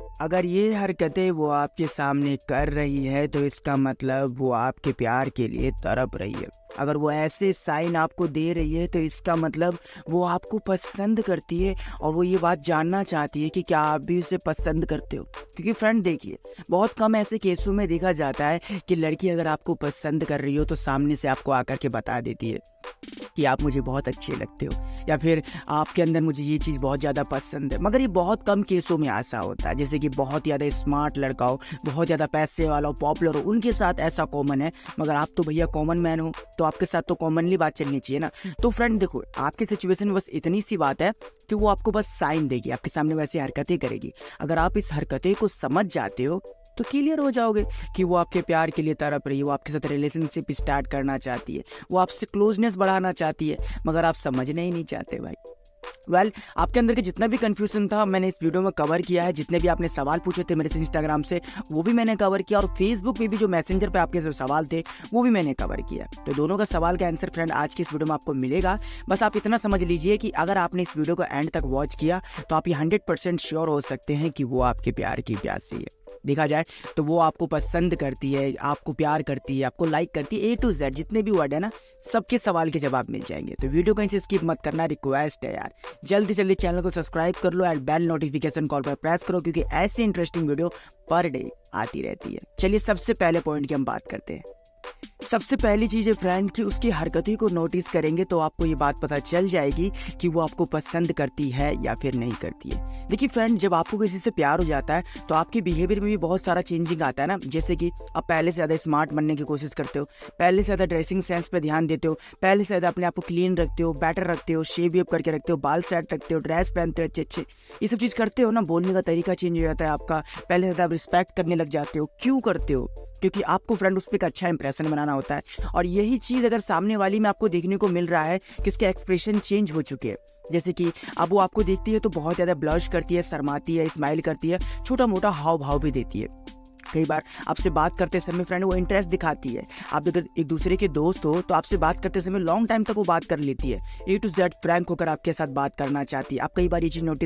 अगर ये हरकतें वो आपके सामने कर रही है तो इसका मतलब वो आपके प्यार के लिए तड़प रही है। अगर वो ऐसे साइन आपको दे रही है तो इसका मतलब वो आपको पसंद करती है और वो ये बात जानना चाहती है कि क्या आप भी उसे पसंद करते हो। क्योंकि फ्रेंड देखिए, बहुत कम ऐसे केसों में देखा जाता है कि लड़की अगर आपको पसंद कर रही हो तो सामने से आपको आकर के बता देती है कि आप मुझे बहुत अच्छे लगते हो या फिर आपके अंदर मुझे ये चीज़ बहुत ज़्यादा पसंद है। मगर ये बहुत कम केसों में ऐसा होता है, जैसे कि बहुत ज़्यादा स्मार्ट लड़का हो, बहुत ज़्यादा पैसे वाला हो, पॉपुलर हो, उनके साथ ऐसा कॉमन है। मगर आप तो भैया कॉमन मैन हो, तो आपके साथ तो कॉमनली बात चलनी चाहिए ना। तो फ्रेंड देखो, आपकी सिचुएशन में बस इतनी सी बात है कि वो आपको बस साइन देगी, आपके सामने वैसी हरकतें करेगी। अगर आप इस हरकतें को समझ जाते हो तो क्लियर हो जाओगे कि वो आपके प्यार के लिए तड़प रही है, वो आपके साथ रिलेशनशिप स्टार्ट करना चाहती है, वो आपसे क्लोजनेस बढ़ाना चाहती है, मगर आप समझना ही नहीं चाहते भाई। आपके अंदर के जितना भी कंफ्यूजन था मैंने इस वीडियो में कवर किया है। जितने भी आपने सवाल पूछे थे मेरे से इंस्टाग्राम से, वो भी मैंने कवर किया, और फेसबुक पे भी जो मैसेंजर पे आपके जो सवाल थे वो भी मैंने कवर किया। तो दोनों का सवाल का आंसर फ्रेंड आज की इस वीडियो में आपको मिलेगा। बस आप इतना समझ लीजिए कि अगर आपने इस वीडियो को एंड तक वॉच किया तो आप ये 100% श्योर हो सकते हैं कि वो आपके प्यार की प्यासी है। देखा जाए तो वो आपको पसंद करती है, आपको प्यार करती है, आपको लाइक करती है। A to Z जितने भी वर्ड है ना, सबके सवाल के जवाब मिल जाएंगे। तो वीडियो कहीं से स्किप मत करना, रिक्वेस्ट है यार। जल्दी जल्दी चैनल को सब्सक्राइब कर लो एंड बेल नोटिफिकेशन कॉल पर प्रेस करो, क्योंकि ऐसी इंटरेस्टिंग वीडियो पर डे आती रहती है। चलिए सबसे पहले पॉइंट की हम बात करते हैं। सबसे पहली चीज़ है फ्रेंड कि उसकी हरकतें को नोटिस करेंगे तो आपको ये बात पता चल जाएगी कि वो आपको पसंद करती है या फिर नहीं करती है। देखिए फ्रेंड, जब आपको किसी से प्यार हो जाता है तो आपके बिहेवियर में भी बहुत सारा चेंजिंग आता है ना। जैसे कि आप पहले से ज़्यादा स्मार्ट बनने की कोशिश करते हो, पहले से ज़्यादा ड्रेसिंग सेंस पे ध्यान देते हो, पहले से ज़्यादा अपने आप को क्लीन रखते हो, बेटर रखते हो, शेव वेव करके रखते हो, बाल सेट रखते हो, ड्रेस पहनते हो अच्छे अच्छे, ये सब चीज़ करते हो ना। बोलने का तरीका चेंज हो जाता है आपका, पहले से ज़्यादा रिस्पेक्ट करने लग जाते हो। क्यों करते हो? क्योंकि आपको फ्रेंड उस पर एक अच्छा इंप्रेशन बनाना होता है। और यही चीज़ अगर सामने वाली में आपको देखने को मिल रहा है कि उसके एक्सप्रेशन चेंज हो चुके हैं, जैसे कि अब वो आपको देखती है तो बहुत ज़्यादा ब्लश करती है, शर्माती है, स्माइल करती है, छोटा मोटा हाव भाव भी देती है। कई बार आपसे बात करते समय फ्रेंड वो इंटरेस्ट दिखाती है। आप अगर एक दूसरे के दोस्त हो तो आपसे बात करते समय लॉन्ग टाइम तक वो बात कर लेती है, A to Z फ्रैंक होकर आपके साथ बात करना चाहती है। आप कई बार ये चीज़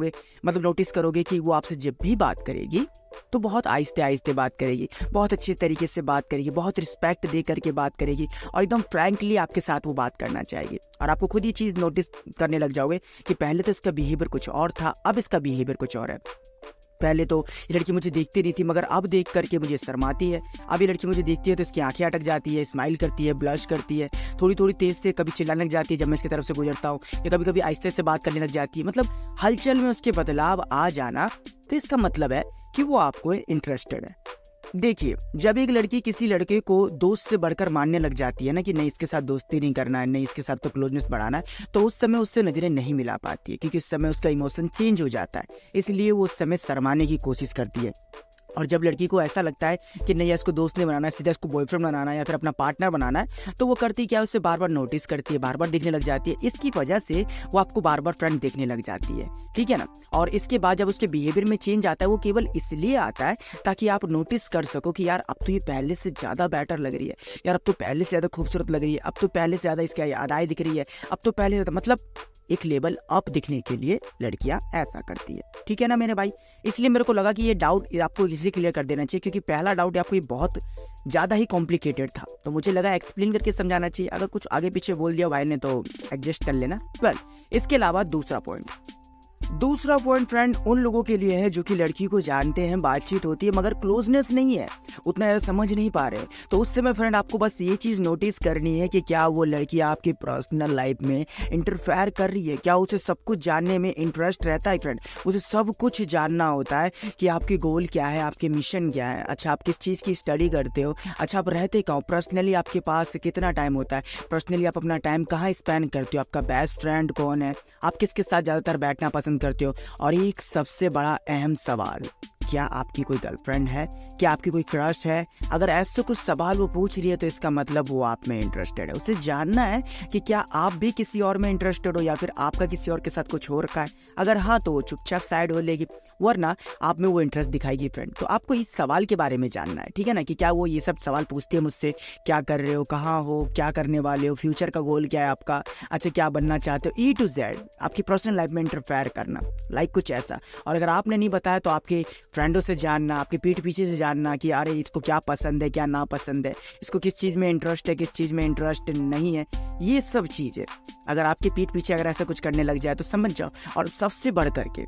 नोटिस करोगे कि वो आपसे जब भी बात करेगी तो बहुत आहिस्ते आहिस्ते बात करेगी, बहुत अच्छे तरीके से बात करेगी, बहुत रिस्पेक्ट दे करके बात करेगी और एकदम फ्रैंकली आपके साथ वो बात करना चाहेगी। और आपको खुद ये चीज़ नोटिस करने लग जाओगे कि पहले तो इसका बिहेवियर कुछ और था, अब इसका बिहेवियर कुछ और है। पहले तो ये लड़की मुझे देखती नहीं थी, मगर अब देख करके मुझे शर्माती है। अब ये लड़की मुझे देखती है तो इसकी आंखें अटक जाती है, स्माइल करती है, ब्लश करती है, थोड़ी थोड़ी तेज़ से कभी चिल्लाने लग जाती है जब मैं इसकी तरफ से गुजरता हूँ, या कभी कभी आहिस्ते से बात करने लग जाती है। मतलब हलचल में उसके बदलाव आ जाना, तो इसका मतलब है कि वो आपको इंटरेस्टेड है। देखिए, जब एक लड़की किसी लड़के को दोस्त से बढ़कर मानने लग जाती है ना कि नहीं इसके साथ दोस्ती नहीं करना है, नहीं इसके साथ तो क्लोजनेस बढ़ाना है, तो उस समय उससे नज़रें नहीं मिला पाती है, क्योंकि उस समय उसका इमोशन चेंज हो जाता है। इसलिए वो उस समय शर्माने की कोशिश करती है। और जब लड़की को ऐसा लगता है कि नहीं इसको दोस्त नहीं बनाना है, सीधा इसको बॉयफ्रेंड बनाना है या फिर अपना पार्टनर बनाना है, तो वो करती क्या है, उससे बार बार नोटिस करती है, बार बार देखने लग जाती है। इसकी वजह से वो आपको बार बार फ्रेंड देखने लग जाती है, ठीक है ना। और इसके बाद जब उसके बिहेवियर में चेंज आता है, वो केवल इसलिए आता है ताकि आप नोटिस कर सको कि यार अब तो ये पहले से ज़्यादा बेटर लग रही है, यार अब तो पहले से ज़्यादा खूबसूरत लग रही है, अब तो पहले से ज़्यादा इसकी अदाएँ दिख रही है, अब तो पहले ज़्यादा, मतलब एक लेवल अप दिखने के लिए लड़कियां ऐसा करती है, ठीक है ना मेरे भाई। इसलिए मेरे को लगा कि ये डाउट आपको इसी क्लियर कर देना चाहिए, क्योंकि पहला डाउट आपको ये बहुत ज़्यादा ही कॉम्प्लिकेटेड था, तो मुझे लगा एक्सप्लेन करके समझाना चाहिए। अगर कुछ आगे पीछे बोल दिया भाई ने तो एडजस्ट कर लेना। इसके अलावा दूसरा पॉइंट फ्रेंड उन लोगों के लिए है जो कि लड़की को जानते हैं, बातचीत होती है, मगर क्लोजनेस नहीं है, उतना ज़्यादा समझ नहीं पा रहे। तो उस समय फ्रेंड आपको बस ये चीज़ नोटिस करनी है कि क्या वो लड़की आपकी पर्सनल लाइफ में इंटरफेयर कर रही है, क्या उसे सब कुछ जानने में इंटरेस्ट रहता है फ्रेंड। उसे सब कुछ जानना होता है कि आपके गोल क्या है, आपके मिशन क्या है, अच्छा आप किस चीज़ की स्टडी करते हो, अच्छा आप रहते कहाँ, पर्सनली आपके पास कितना टाइम होता है, पर्सनली आप अपना टाइम कहाँ स्पेंड करते हो, आपका बेस्ट फ्रेंड कौन है, आप किसके साथ ज़्यादातर बैठना पसंद करते हो। और एक सबसे बड़ा अहम सवाल, क्या आपकी कोई गर्लफ्रेंड है, क्या आपकी कोई क्रश है। अगर ऐसे कुछ सवाल वो पूछ रही है तो इसका मतलब वो आप में इंटरेस्टेड है। उसे जानना है कि क्या आप भी किसी और में इंटरेस्टेड हो या फिर आपका किसी और के साथ कुछ हो रखा है। अगर हाँ तो वो चुपचाप साइड हो लेगी, वरना आप में वो इंटरेस्ट दिखाएगी फ्रेंड। तो आपको इस सवाल के बारे में जानना है, ठीक है ना, कि क्या वो ये सब सवाल पूछती है मुझसे, क्या कर रहे हो, कहाँ हो, क्या करने वाले हो, फ्यूचर का गोल क्या है आपका, अच्छा क्या बनना चाहते हो, E to Z आपकी पर्सनल लाइफ में इंटरफेयर करना, लाइक कुछ ऐसा। और अगर आपने नहीं बताया तो आपके फ्रेंडों से जानना, आपके पीठ पीछे से जानना कि अरे इसको क्या पसंद है, क्या ना पसंद है, इसको किस चीज़ में इंटरेस्ट है, किस चीज़ में इंटरेस्ट नहीं है, ये सब चीज़ें अगर आपके पीठ पीछे अगर ऐसा कुछ करने लग जाए तो समझ जाओ। और सबसे बढ़ करके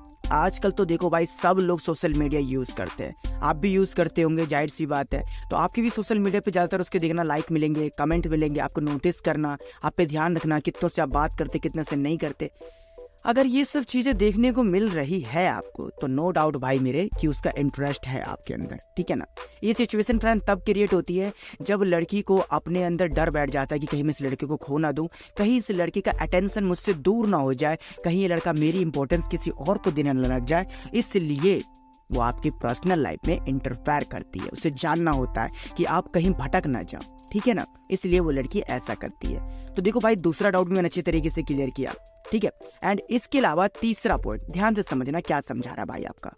आजकल तो देखो भाई, सब लोग सोशल मीडिया यूज़ करते हैं, आप भी यूज़ करते होंगे, जाहिर सी बात है। तो आपकी भी सोशल मीडिया पे ज़्यादातर उसके देखना लाइक मिलेंगे, कमेंट मिलेंगे, आपको नोटिस करना, आप पे ध्यान रखना कितनों से आप बात करते, कितने से नहीं करते। अगर ये सब चीज़ें देखने को मिल रही है आपको तो नो डाउट भाई मेरे कि उसका इंटरेस्ट है आपके अंदर, ठीक है ना। ये सिचुएशन फ्रेंड तब क्रिएट होती है जब लड़की को अपने अंदर डर बैठ जाता है कि कहीं मैं इस लड़के को खो ना दूं, कहीं इस लड़के का अटेंशन मुझसे दूर ना हो जाए, कहीं ये लड़का मेरी इंपॉर्टेंस किसी और को देने लग जाए, इसलिए वो आपकी पर्सनल लाइफ में इंटरफेयर करती है। उसे जानना होता है कि आप कहीं भटक ना जाओ, ठीक है ना, इसलिए वो लड़की ऐसा करती है। तो देखो भाई, दूसरा डाउट भी मैंने अच्छे तरीके से क्लियर किया, ठीक है। एंड इसके अलावा तीसरा पॉइंट ध्यान से समझना, क्या समझा रहा भाई आपका।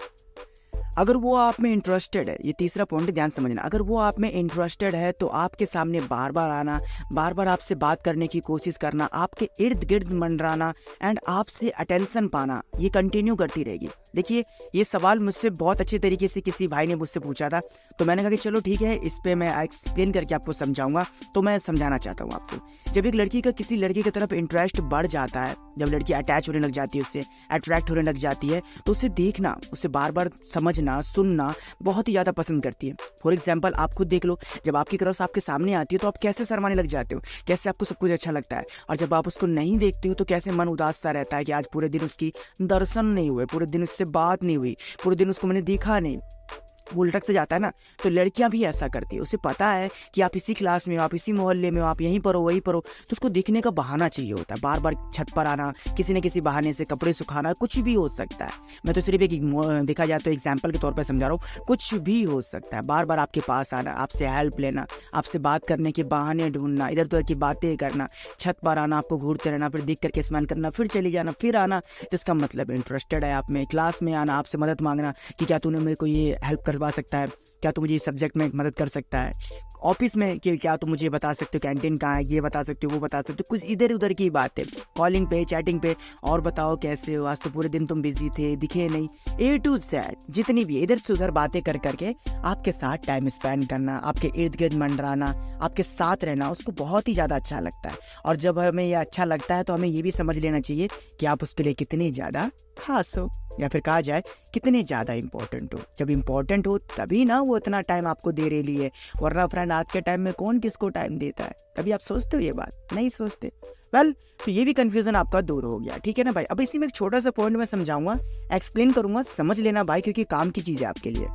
अगर वो आप में इंटरेस्टेड है, ये तीसरा पॉइंट ध्यान समझना, अगर वो आप में इंटरेस्टेड है तो आपके सामने बार बार आना, बार बार आपसे बात करने की कोशिश करना, आपके इर्द गिर्द मंडराना एंड आपसे अटेंशन पाना, ये कंटिन्यू करती रहेगी। देखिए, ये सवाल मुझसे बहुत अच्छे तरीके से किसी भाई ने मुझसे पूछा था, तो मैंने कहा कि चलो ठीक है, इस पर मैं एक्सप्लेन करके आपको समझाऊंगा। तो मैं समझाना चाहता हूँ आपको, जब एक लड़की का किसी लड़के की तरफ इंटरेस्ट बढ़ जाता है, जब लड़की अटैच होने लग जाती है, उससे अट्रैक्ट होने लग जाती है, तो उसे देखना, उसे बार बार समझना, सुनना बहुत ही ज़्यादा पसंद करती है। फॉर एग्जाम्पल आप खुद देख लो, जब आपकी क्रश आपके सामने आती है तो आप कैसे शर्माने लग जाते हो, कैसे आपको सब कुछ अच्छा लगता है, और जब आप उसको नहीं देखते हो तो कैसे मन उदास सा रहता है कि आज पूरे दिन उसकी दर्शन नहीं हुए, पूरे दिन उससे बात नहीं हुई, पूरे दिन उसको मैंने देखा नहीं, वो उलटक से जाता है ना। तो लड़कियां भी ऐसा करती है, उसे पता है कि आप इसी क्लास में हो, आप इसी मोहल्ले में हो, आप यहीं पर हो, वहीं पर हो, तो उसको दिखने का बहाना चाहिए होता है, बार बार छत पर आना, किसी न किसी बहाने से कपड़े सुखाना, कुछ भी हो सकता है। मैं तो सिर्फ एक देखा जाए तो एग्जाम्पल के तौर पर समझा रहा हूँ, कुछ भी हो सकता है। बार बार आपके पास आना, आपसे हेल्प लेना, आपसे बात करने के बहाने ढूंढना, इधर उधर की बातें करना, छत पर आना, आपको घूरते रहना, फिर देख करके स्माइल करना, फिर चली जाना, फिर आना, जिसका मतलब इंटरेस्टेड है आप में। क्लास में आना, आपसे मदद मांगना कि क्या तूने मेरे को ये हेल्प करवा सकता है, क्या तू मुझे इस सब्जेक्ट में मदद कर सकता है। ऑफिस में कि क्या तुम मुझे बता सकते हो कैंटीन कहाँ है, ये बता सकते हो, वो बता सकते हो, कुछ इधर उधर की बात है, कॉलिंग पे, चैटिंग पे, और बताओ कैसे हो, आज तो पूरे दिन तुम बिजी थे, दिखे नहीं, ए टू जेड जितनी भी इधर से उधर बातें कर करके आपके साथ टाइम स्पेंड करना, आपके इर्द गिर्द मंडराना, आपके साथ रहना, उसको बहुत ही ज़्यादा अच्छा लगता है। और जब हमें ये अच्छा लगता है तो हमें ये भी समझ लेना चाहिए कि आप उसके लिए कितनी ज़्यादा खास हो, या फिर कहा जाए कितने ज़्यादा इंपॉर्टेंट हो। जब इंपॉर्टेंट हो तभी ना वो इतना टाइम आपको दे रही है, वरना फ्रेंड आज के टाइम में कौन किसको टाइम देता है। कभी आप सोचते हो ये बात? नहीं सोचते। वेल, तो ये भी कंफ्यूजन आपका दूर हो गया, ठीक है ना भाई। अब इसी में एक छोटा सा पॉइंट मैं समझाऊंगा, एक्सप्लेन करूंगा, समझ लेना भाई, क्योंकि काम की चीज़ है आपके लिए।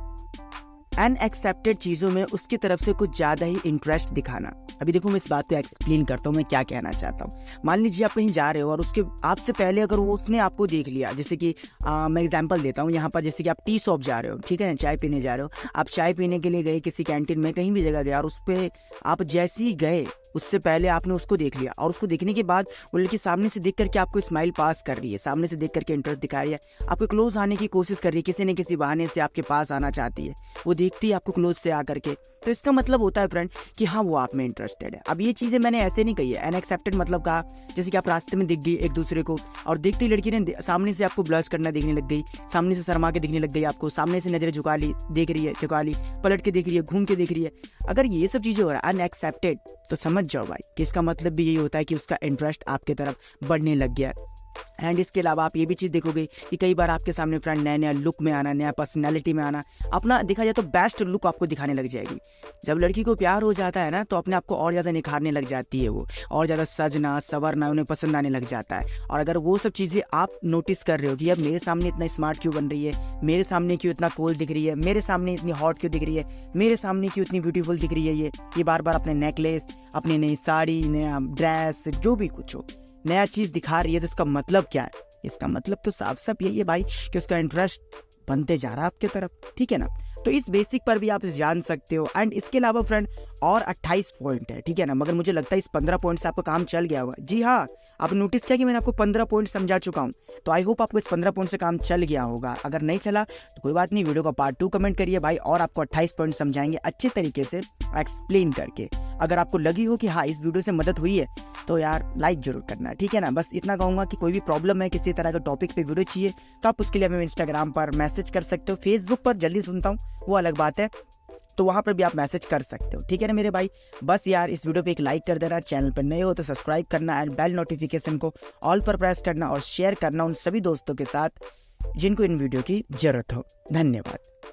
अनएक्सेप्टेड चीज़ों में उसकी तरफ से कुछ ज़्यादा ही इंटरेस्ट दिखाना। अभी देखो, मैं इस बात को एक्सप्लेन करता हूँ मैं क्या कहना चाहता हूँ। मान लीजिए आप कहीं जा रहे हो और उसके आपसे पहले अगर वो उसने आपको देख लिया, जैसे कि मैं एग्जांपल देता हूँ यहाँ पर, जैसे कि आप टी शॉप जा रहे हो, ठीक है, चाय पीने जा रहे हो, आप चाय पीने के लिए गए किसी कैंटीन में, कहीं भी जगह गए, और उस पर आप जैसे ही गए उससे पहले आपने उसको देख लिया, और उसको देखने के बाद वो लड़की सामने से देख करके आपको स्माइल पास कर रही है, सामने से देख करके इंटरेस्ट दिखा रही है, आपको क्लोज आने की कोशिश कर रही है, किसी न किसी बहाने से आपके पास आना चाहती है, वो देखती है आपको क्लोज से आकर के, तो इसका मतलब होता है फ्रेंड कि हाँ वो आप में इंटरेस्टेड है। अब ये चीज़ें मैंने ऐसे नहीं कही है, अनएक्सेप्टेड मतलब कहा जैसे कि आप रास्ते में दिख गई एक दूसरे को, और देखती लड़की ने सामने से आपको ब्लश करना देखने लग गई, सामने से शर्मा के दिखने लग गई, आपको सामने से नजरें झुका ली, देख रही है, झुका ली, पलट के देख रही है, घूम के देख रही है। अगर ये सब चीज़ें हो रहा है अनएक्सेप्टेड, तो समझ जाओ भाई कि इसका मतलब भी यही होता है कि उसका इंटरेस्ट आपके तरफ बढ़ने लग गया है। एंड इसके अलावा आप ये भी चीज़ देखोगे कि कई बार आपके सामने फ्रेंड नया नया लुक में आना, नया पर्सनैलिटी में आना, अपना देखा जाए तो बेस्ट लुक आपको दिखाने लग जाएगी। जब लड़की को प्यार हो जाता है ना, तो अपने आप को और ज़्यादा निखारने लग जाती है, वो और ज़्यादा सजना संवरना उन्हें पसंद आने लग जाता है। और अगर वो सब चीज़ें आप नोटिस कर रहे हो कि अब मेरे सामने इतना स्मार्ट क्यों बन रही है, मेरे सामने क्यों इतना कूल दिख रही है, मेरे सामने इतनी हॉट क्यों दिख रही है, मेरे सामने क्यों इतनी ब्यूटीफुल दिख रही है, ये बार बार अपने नेकलेस, अपनी नई साड़ी, नया ड्रेस, जो भी कुछ हो नया चीज़ दिखा रही है, तो इसका मतलब क्या है? इसका मतलब तो साफ साफ यही है भाई कि उसका इंटरेस्ट बनते जा रहा है आपके तरफ, ठीक है ना। तो इस बेसिक पर भी आप जान सकते हो। एंड इसके अलावा फ्रेंड और 28 पॉइंट है, ठीक है ना, मगर मुझे लगता है इस 15 पॉइंट से आपका काम चल गया होगा। जी हाँ, आप नोटिस किया कि मैंने आपको 15 पॉइंट समझा चुका हूँ, तो आई होप आपको इस 15 पॉइंट से काम चल गया होगा। अगर नहीं चला तो कोई बात नहीं, वीडियो का पार्ट 2 कमेंट करिए भाई, और आपको 28 पॉइंट समझाएंगे अच्छे तरीके से एक्सप्लेन करके। अगर आपको लगी हो कि हाँ इस वीडियो से मदद हुई है तो यार लाइक जरूर करना, ठीक है ना। बस इतना कहूँगा कि कोई भी प्रॉब्लम है, किसी तरह का टॉपिक पे वीडियो चाहिए तो आप उसके लिए हमें इंस्टाग्राम पर मैसेज कर सकते हो। फेसबुक पर जल्दी सुनता हूँ वो अलग बात है, तो वहाँ पर भी आप मैसेज कर सकते हो, ठीक है ना मेरे भाई। बस यार इस वीडियो पे एक लाइक कर देना, चैनल पर नए हो तो सब्सक्राइब करना एंड बेल नोटिफिकेशन को ऑल पर प्रेस करना और शेयर करना उन सभी दोस्तों के साथ जिनको इन वीडियो की जरूरत हो। धन्यवाद।